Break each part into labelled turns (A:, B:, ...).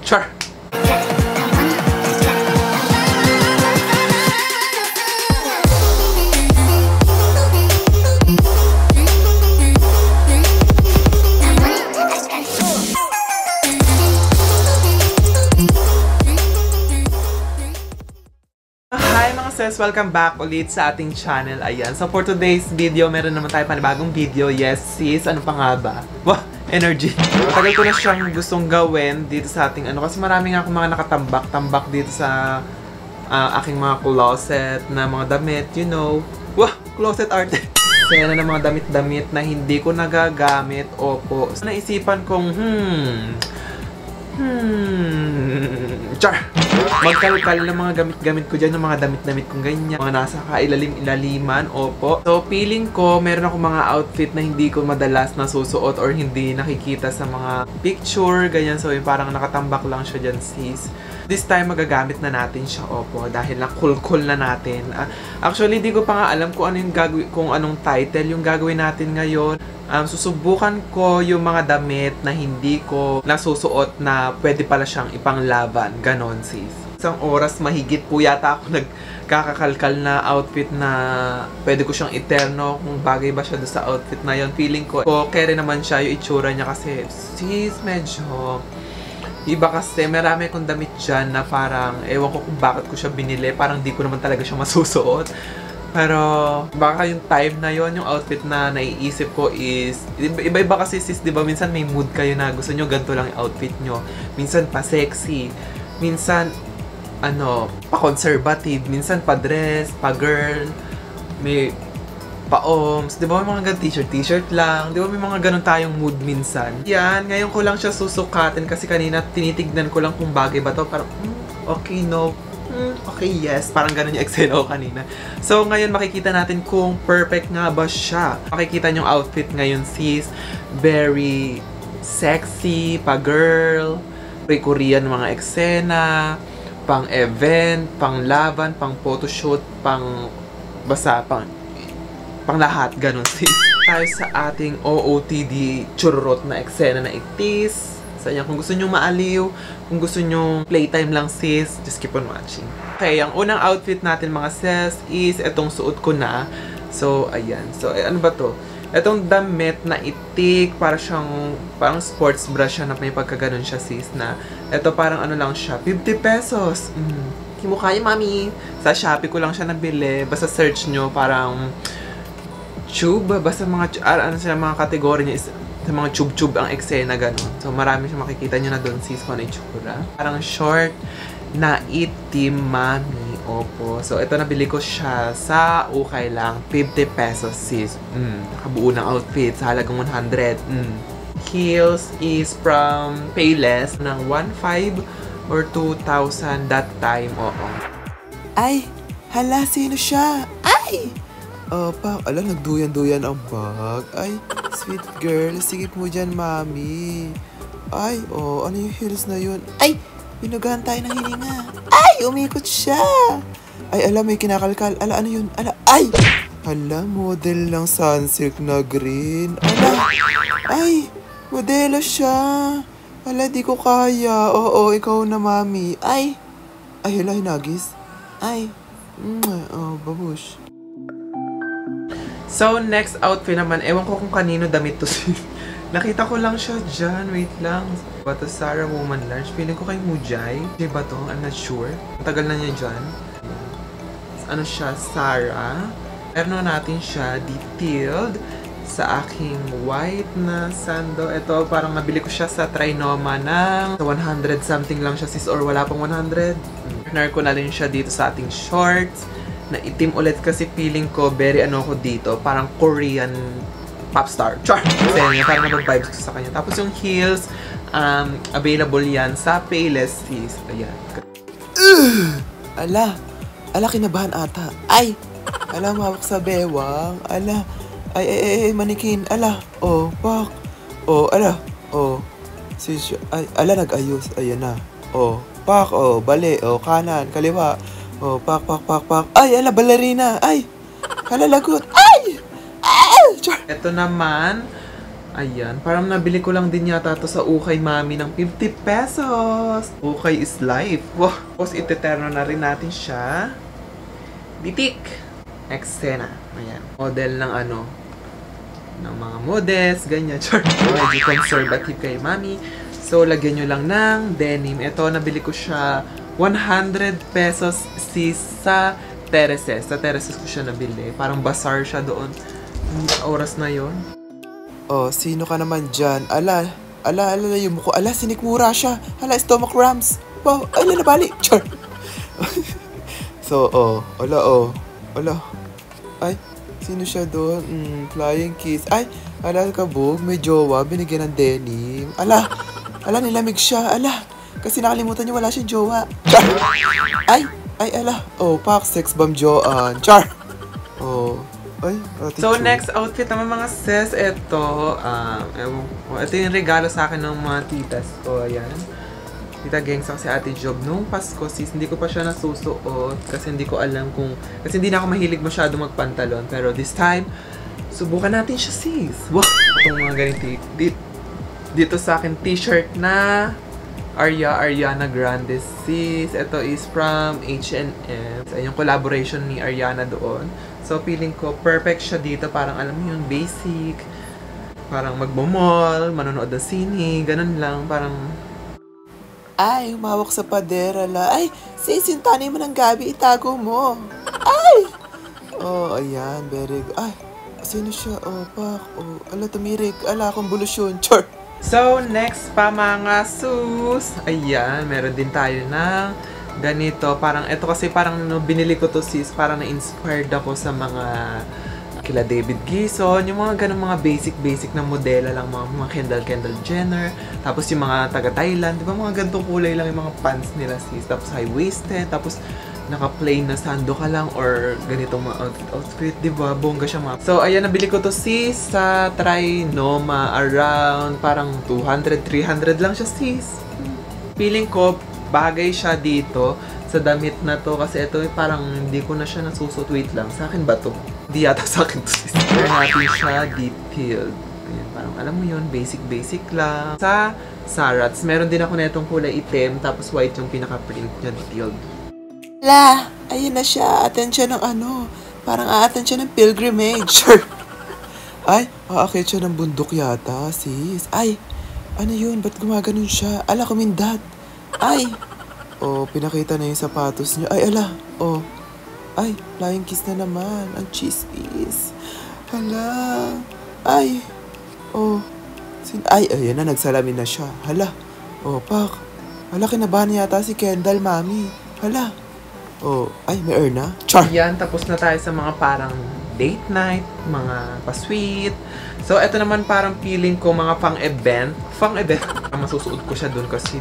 A: Char! Hi mga sis! Welcome back ulit sa ating channel. Ayan. So for today's video, meron naman tayo panibagong video. Yes sis, ano pa nga ba? Wah! Energy! Tagal ko na siyang gustong gawin dito sa ating ano. Kasi marami nga akong mga nakatambak-tambak dito sa aking mga closet na mga damit, you know. Wah! Closet art! Kaya na ng mga damit-damit na hindi ko nagagamit. Opo. So naisipan kong, char! Magkalkal ng mga gamit-gamit ko dyan, ng mga damit-damit kong ganyan. Mga nasa kailalim-ilaliman, opo. So, feeling ko, meron ako mga outfit na hindi ko madalas nasusuot or hindi nakikita sa mga picture, ganyan. So, yung parang nakatambak lang siya dyan, sis. This time, magagamit na natin siya, opo. Dahil na cool na natin. Actually, di ko pa nga alam kung ano yung kung anong title yung gagawin natin ngayon. Susubukan ko yung mga damit na hindi ko nasusuot na pwede pala siyang ipanglaban. Ganon, sis. Isang oras mahigit po yata ako nagkakakalkal na outfit na pwede ko siyang eterno kung bagay ba siya doon sa outfit na yon. Feeling ko, okay rin naman siya yung itsura niya kasi, sis, medyo iba kasi. Marami akong damit dyan na parang, ewan ko kung bakit ko siya binili. Parang di ko naman talaga siya masusuot. Pero, baka yung time na yon, yung outfit na naiisip ko is, iba-iba kasi sis, di ba? Minsan may mood kayo na gusto nyo ganito lang yung outfit nyo. Minsan pa sexy. Minsan, pa-conservative. Minsan pa-dress, pa-girl. May pa-oms. Di ba may mga ganun t-shirt lang. Di ba may mga ganun tayong mood minsan. Yan, ngayon ko lang siya susukatin kasi kanina tinitignan ko lang kung bagay ba to. Parang, okay, no. Okay, yes. Parang ganun yung eksena ko kanina. So, ngayon makikita natin kung perfect nga ba siya. Makikita yung outfit ngayon, sis. Very sexy, pa-girl. May Korean mga eksena. Pang-event, pang-laban, pang-photoshoot, basta, pang lahat. Ganun, sis. Tayo sa ating OOTD churrot na eksena na itis. Kung gusto nyo maaliw, kung gusto nyo playtime lang sis, just keep on watching. Okay, ang unang outfit natin mga sis is itong suot ko na. So, ayan. So, ano ba to? Itong damit na itik, parang sports bra siya na may pagkaganon siya sis na. Ito parang ano lang siya, 50 pesos. Kimukha niya mami. Sa Shopee ko lang siya nabili. Basta search nyo, parang tube, basta mga, mga kategory niya is sa mga tube-tube ang eksena, gano'n. So, marami siya makikita nyo na doon, sis, kung ano yung tsura. Parang short na itim, mami. Opo. So, ito nabili ko siya sa ukay lang. 50 pesos, sis. Nakabuo ng outfit sa halagang 100. Heels is from Payless ng 1,500 or 2,000 that time. Oo.
B: Ay! Hala, sino siya? Ay! Ala, nagduyan-duyan ang bag. Ay, sweet girl, sigip mo dyan, mami. Ay, ano yung heels na yun? Ay, pinugahan tayo ng hininga. Ay, umikot siya. Ay, ala, may kinakalkal. Ala, ano yun? Ala, ay! Hala, model ng sunsilk na green. Ala, ay, modelo siya. Ala, di ko kaya. Oo, ikaw na, mami. Ay, hala, hinagis. Ay, babush.
A: So, next outfit naman, ewan ko kung kanino damit to sis. Nakita ko lang siya dyan. Wait lang. Bato Sarah Woman Large. Feeling ko kay Mujay. Di ba to? I'm not sure. Tagal na niya dyan. Ano siya? Sarah. Meron natin siya detailed sa aking white na sando. Ito, parang nabili ko siya sa Trinoma ng 100 something lang siya sis. Or wala pang 100. Partner ko na rin siya dito sa ating shorts. Na itim ulit kasi feeling ko very ako dito. Parang Korean pop star. Char! Kasi parang nabag-vibes ko sa kanya. Tapos yung heels, available yan sa Payless sis. Ayan.
B: Ala, kinabahan ata. Ay! Ala, mawak sa bewang. Ala. Ay, manikin. Ala. Pak. Ala. Sis, ay, ala, nag-ayos. Ayan na. Pak. Bali. Kanan. Kaliwa. Pak. Ay, ala, balerina. Ay! Hala, lagot. Ay!
A: Ito naman, Ayan, parang nabili ko lang din yata to sa Ukay Mami ng 50 pesos. Ukay is life. Wow. Tapos iteterno na rin natin siya. Bitik. Eksena. Ayan. Model ng ano, ng mga models, ganyan. Medyo conservative kay Mami. So, lagyan nyo lang ng denim. Ito, nabili ko siya 100 pesos sa Tereses. Sa Tereses ko siya nabili. Parang bazaar siya doon. Oras na yon.
B: Oh, sino ka naman dyan? Ala yung mukha. Ala, sinikmura siya. Ala, stomach cramps. Wow, ala, nabali. Char. So, ala. Ay, sino siya doon? Flying kiss. Ay, ala, kabog, may jowa, binigyan ng denim. Ala, nilamig siya. Ala, kasi nakalimutan niya wala siyang jowa. Char. Ay, ala. Oh, pak, sex bomb Joan. Char. Oh. Ay,
A: so, next outfit naman mga sis, ito yung regalo sa akin ng mga titas ko, ayan. Tita Gengs ako si Ate Job nung Pasko, sis, hindi ko pa siya nasusuot kasi hindi ko alam kasi hindi na ako mahilig masyado magpantalon, pero this time, subukan natin siya, sis. Wow! Itong mga ganito, dito sa akin t-shirt na Ariana Grande, sis. Ito is from H&M. Yung collaboration ni Ariana doon. So, feeling ko, perfect siya dito. Parang, alam mo yun, basic. Parang magmamall, manonood ng sine, ganun lang. Parang...
B: Ay, humawak sa padera la. Ay, sis, yung tanay mo ng gabi, itago mo. Ay! Oh, ayan, very good. Ay, sino siya? Oh, pak. Oh, ala, tumirik. Ala, konvolusyon. Char!
A: So, next pa mga sus. Ayan, meron din tayo ng ganito. Parang, ito kasi parang binili ko to, sis. Parang na-inspired ako sa mga kila David Gison. Yung mga ganun mga basic na modela lang. Mga Kendall Jenner. Tapos yung mga taga-Thailand. Di ba mga ganitong kulay lang yung mga pants nila, sis. Tapos high-waisted. Tapos naka-plain na sando ka lang or ganitong mga outfit, di ba? Bongga siya mga. So, ayan, nabili ko to, sis, sa Trinoma. Around parang 200, 300 lang siya, sis. Feeling ko, bagay siya dito sa damit na to kasi ito parang hindi ko na siya nasusuot. Wait lang, sa akin ba to? Hindi yata sa akin to, sis. Kaya natin siya detailed. Ayan, parang alam mo yun, basic lang. Sa Sarats, meron din ako na itong kulay itim tapos white yung pinaka-print niya, detailed.
B: La, ayun na siya. Attend siya ng ano. Parang a-attend siya ng pilgrimage. Ay, aakit siya ng bundok yata, sis. Ay, ano yun? Ba't gumaganon siya? Ala, kumindat. Ay, oh, pinakita na yung sapatos niya. Ay, ala, oh. Ay, flying kiss na naman. Ang cheese. Hala. Ay, oh. Ay, ayan na, nagsalamin na siya. Hala. Oh, pak. Hala, kinabahan yata si Kendall, mami. Hala. Oh, ay, may Erna. Char!
A: Yan, tapos na tayo sa mga parang date night, mga pa-sweet. So, ito naman parang feeling ko mga pang-event. Masusuot ko siya dun kasi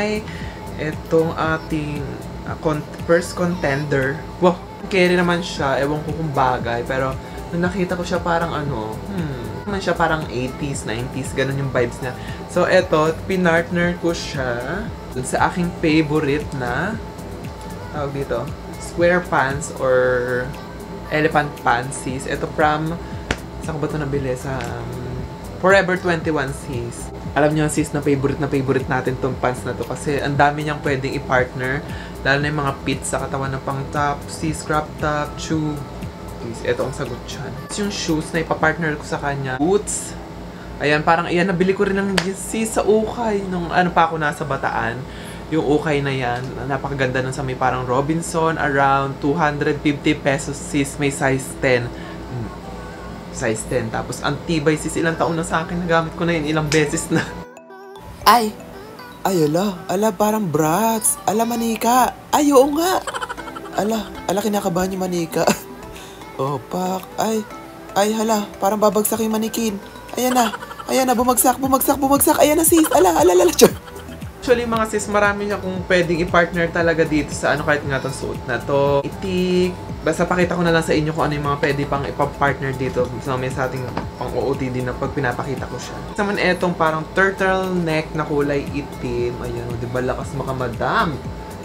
A: itong ating first contender. Wow! Carry naman siya. Ewan ko kung bagay. Pero, nung nakita ko siya parang naman siya parang 80s, 90s. Ganun yung vibes niya. So, ito, pinartner ko siya dun sa aking favorite na tawag dito, square pants or elephant pants, sis. Ito from, saan ko ba ito nabili? Sa Forever 21, sis. Alam niyo, sis, na favorite natin tong pants na to kasi ang dami niyang pwedeng i-partner. Lalo na yung mga pits sa katawan ng pang top, sis, crop top, tube. Sis, ito ang sagot dyan. Yung shoes na ipapartner ko sa kanya, boots. Ayan, parang, ayan, nabili ko rin ng sis sa Ukay nung ano pa ako nasa Bataan. Yung Ukay na yan, napakaganda nun sa may parang Robinson, around 250 pesos, sis, may size 10. Size 10. Tapos, ang tibay, sis, ilang taon na sa akin, nagamit ko na yun, ilang beses na.
B: Ay, ala, parang brats. Ala, manika. Ay, oo nga. Ala, kinakabahan yung manika. Oh, pak. Ay, hala, parang babagsak yung manikin. Ayan na, bumagsak. Ayan na, sis. Ala,
A: Actually, mga sis, marami siya kung pwedeng i-partner talaga dito sa kahit nga itong suot na to. Itik. Basta pakita ko na lang sa inyo kung ano yung mga pwede pang ipa-partner dito sa ating pang-OOTD na pag pinapakita ko siya. Naman etong parang turtleneck na kulay itim. Ayan, di ba lakas makamadam?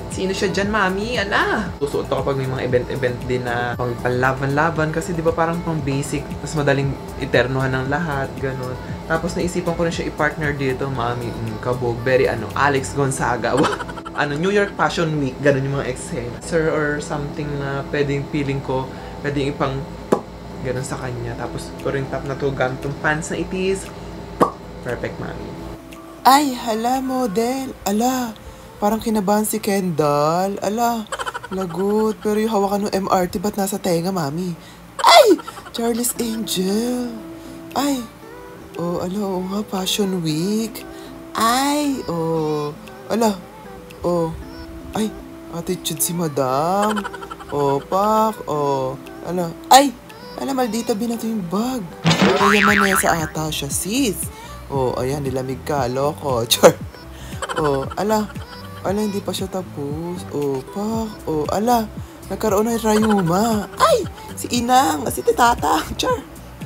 A: Sino siya dyan, mami? Ala! Susuot ako kapag may mga event-event din na pang panlaban-laban kasi di ba parang pang basic, tapos madaling iternohan ng lahat, ganun. Tapos naisipan ko na siya i-partner dito, mami. Kabog, very Alex Gonzaga. New York Fashion Week, ganun yung mga eksena. Sir or something na pwedeng feeling ko, pwedeng ipang ganun sa kanya. Tapos ko rin top na to, gamit yung pants na itis. Perfect, mami.
B: Ay, hala, model. Ala, parang kinabahan si Kendall. Ala, lagot. Pero yung hawakan ng MRT, ba't nasa tenga, mami? Ay! Charlie's Angel. Ay! Oh, ala, oo nga, Fashion Week. Ay! Oh, ala. Oh, ay, attitude si madam. Oh, pak. Oh, ala. Ay! Ala, maldita binato yung bag. Kaya Manesa ata siya, sis. Oh, ayan, nilamig ka, loko. Char. Oh, ala. Ala, hindi pa siya tapos. Oh, pak. Oh, ala. Nagkaroon ng rayuma. Ay! Si Inang. Si Tata. Char.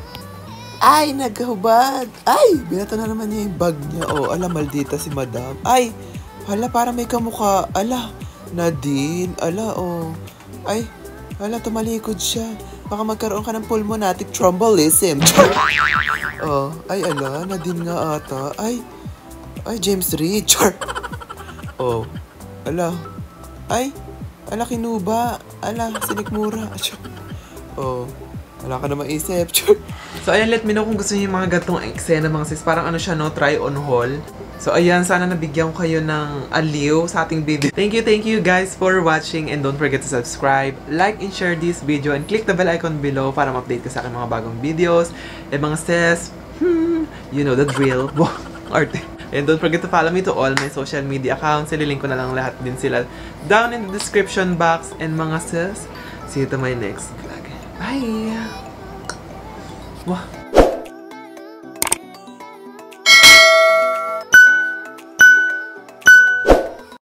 B: Ay, naghubad. Ay, binato na naman niya yung bag niya. Oh, ala, maldita si madam. Ay, hala, para may kamukha. Ala, Nadine. Ala, oh. Ay, ala, tumalikod siya. Baka magkaroon ka ng pulmonatic thrombolism. Char. Oh, ay, ala, Nadine nga ata. Ay, James Reid. Char. Oh, ala. Ay, ala, Kinuba. Ala, Sinikmura. Oh, wala ka na maisip.
A: So, ayan, let me know kung gusto niyo yung mga gatong eksena, mga sis. Parang siya, no? Try on haul. So, ayan, sana nabigyan ko kayo ng aliw sa ating video. Thank you guys for watching. And don't forget to subscribe, like, and share this video. And click the bell icon below para ma-update ka sa aking mga bagong videos. And mga sis, you know the drill. Arte. And don't forget to follow me to all my social media accounts. Ililink ko na lang lahat din sila down in the description box. And mga sis, see you to my next vlog. Bye! Wah!